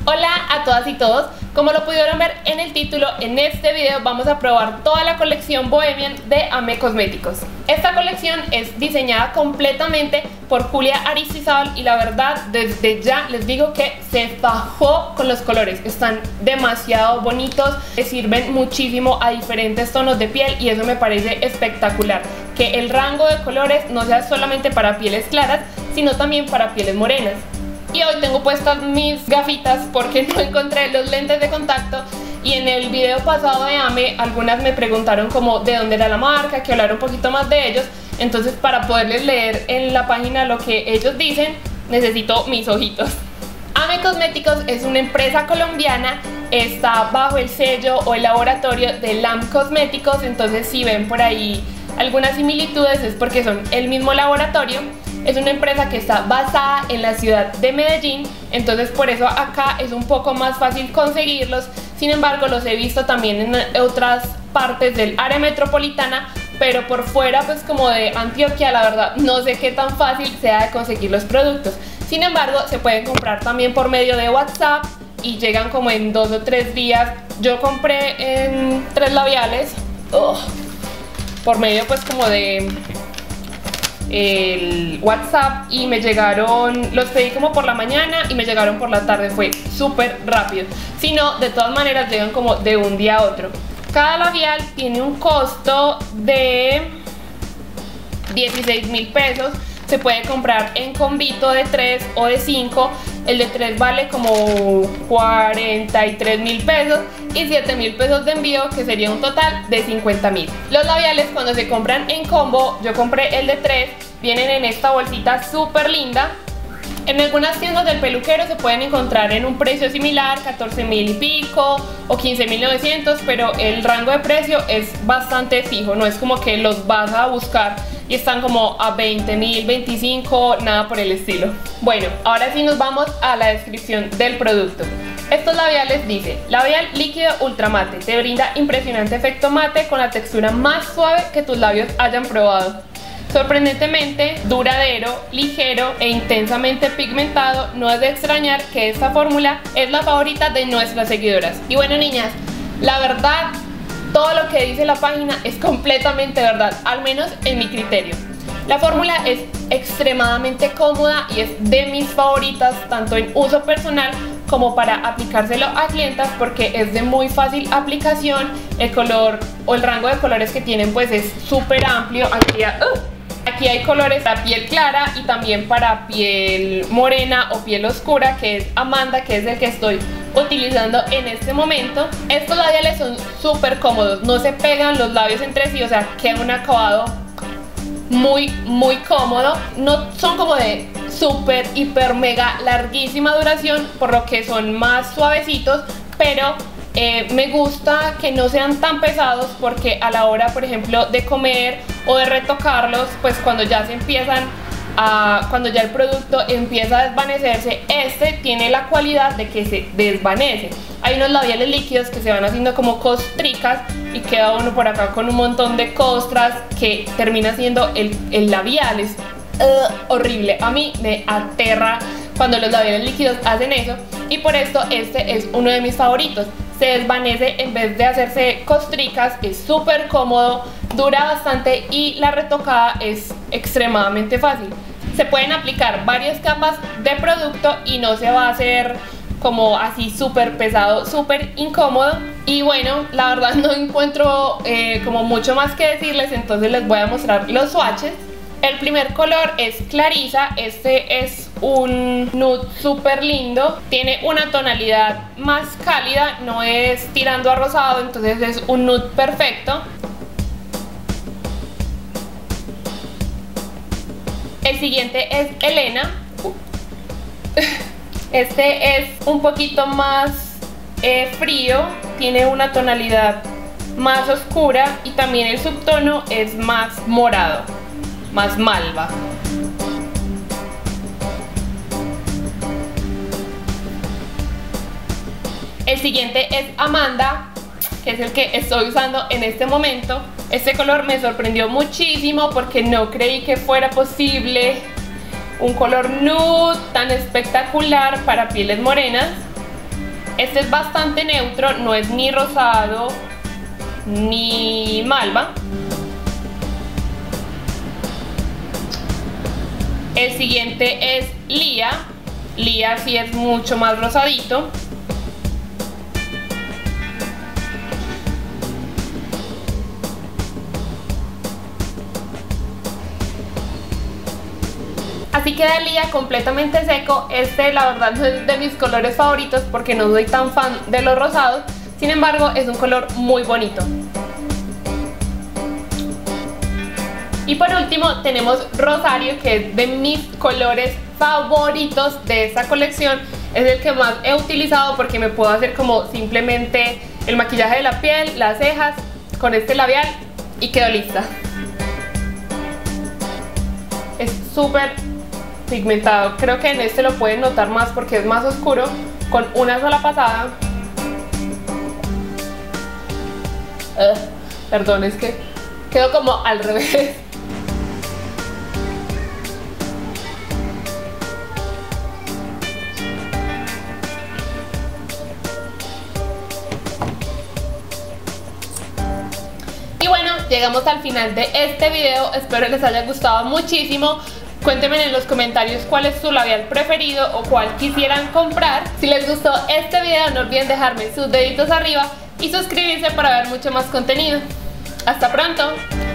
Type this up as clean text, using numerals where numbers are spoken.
Hola a todas y todos, como lo pudieron ver en el título, en este video vamos a probar toda la colección Bohemian de AME Cosméticos. Esta colección es diseñada completamente por Julia Aristizábal y la verdad desde ya les digo que se fajó con los colores, están demasiado bonitos, les sirven muchísimo a diferentes tonos de piel y eso me parece espectacular, que el rango de colores no sea solamente para pieles claras, sino también para pieles morenas. Y hoy tengo puestas mis gafitas porque no encontré los lentes de contacto y en el video pasado de AME algunas me preguntaron como de dónde era la marca, que hablara un poquito más de ellos. Entonces para poderles leer en la página lo que ellos dicen necesito mis ojitos. AME Cosméticos es una empresa colombiana, está bajo el sello o el laboratorio de LAM Cosméticos, entonces si ven por ahí algunas similitudes es porque son el mismo laboratorio. Es una empresa que está basada en la ciudad de Medellín, entonces por eso acá es un poco más fácil conseguirlos. Sin embargo, los he visto también en otras partes del área metropolitana, pero por fuera pues como de Antioquia, la verdad no sé qué tan fácil sea de conseguir los productos. Sin embargo, se pueden comprar también por medio de WhatsApp y llegan como en 2 o 3 días. Yo compré en 3 labiales por medio pues como de el WhatsApp y me llegaron, los pedí como por la mañana y me llegaron por la tarde, fue súper rápido. Si no, de todas maneras llegan como de un día a otro. Cada labial tiene un costo de 16.000 pesos. Se puede comprar en combito de 3 o de 5. El de 3 vale como 43.000 pesos y 7.000 pesos de envío, que sería un total de 50.000. Los labiales cuando se compran en combo, yo compré el de 3, vienen en esta bolsita súper linda. En algunas tiendas del peluquero se pueden encontrar en un precio similar, 14.000 y pico o 15.900, pero el rango de precio es bastante fijo, no es como que los vas a buscar y están como a 20.000, 25, nada por el estilo. Bueno, ahora sí nos vamos a la descripción del producto. Estos labiales dice: labial líquido ultra mate, te brinda impresionante efecto mate con la textura más suave que tus labios hayan probado. Sorprendentemente duradero, ligero e intensamente pigmentado, no es de extrañar que esta fórmula es la favorita de nuestras seguidoras. Y bueno, niñas, la verdad, todo lo que dice la página es completamente verdad, al menos en mi criterio. La fórmula es extremadamente cómoda y es de mis favoritas, tanto en uso personal como para aplicárselo a clientas, porque es de muy fácil aplicación. El color o el rango de colores que tienen pues es súper amplio. Aquí hay colores para piel clara y también para piel morena o piel oscura, que es Amanda, que es el que estoy utilizando en este momento. Estos labiales son súper cómodos, no se pegan los labios entre sí, o sea, queda un acabado muy cómodo. No son como de súper, hiper, mega larguísima duración, por lo que son más suavecitos, pero me gusta que no sean tan pesados, porque a la hora, por ejemplo, de comer o de retocarlos, pues cuando ya se empiezan cuando ya el producto empieza a desvanecerse, este tiene la cualidad de que se desvanece. Hay unos labiales líquidos que se van haciendo como costricas y queda uno por acá con un montón de costras que termina siendo el labial. Es horrible, a mí me aterra cuando los labiales líquidos hacen eso, y por esto este es uno de mis favoritos. Se desvanece en vez de hacerse costricas, es súper cómodo, dura bastante y la retocada es extremadamente fácil. Se pueden aplicar varias capas de producto y no se va a hacer como así súper pesado, súper incómodo. Y bueno, la verdad no encuentro como mucho más que decirles, entonces les voy a mostrar los swatches. El primer color es Clarisa, este es un nude súper lindo, tiene una tonalidad más cálida, no es tirando a rosado, entonces es un nude perfecto. El siguiente es Elena, este es un poquito más frío, tiene una tonalidad más oscura y también el subtono es más morado, más malva. El siguiente es Amanda, que es el que estoy usando en este momento. Este color me sorprendió muchísimo porque no creí que fuera posible un color nude tan espectacular para pieles morenas. Este es bastante neutro, no es ni rosado ni malva. El siguiente es Lía. Lía sí es mucho más rosadito. Así queda Lía completamente seco. Este la verdad no es de mis colores favoritos porque no soy tan fan de los rosados. Sin embargo es un color muy bonito. Y por último tenemos Rosario, que es de mis colores favoritos de esta colección. Es el que más he utilizado porque me puedo hacer como simplemente el maquillaje de la piel, las cejas con este labial y quedo lista. Es súper pigmentado, creo que en este lo pueden notar más porque es más oscuro. Con una sola pasada, perdón, es que quedó como al revés. Y bueno, llegamos al final de este video, espero les haya gustado muchísimo. Cuéntenme en los comentarios cuál es su labial preferido o cuál quisieran comprar. Si les gustó este video no olviden dejarme sus deditos arriba y suscribirse para ver mucho más contenido. ¡Hasta pronto!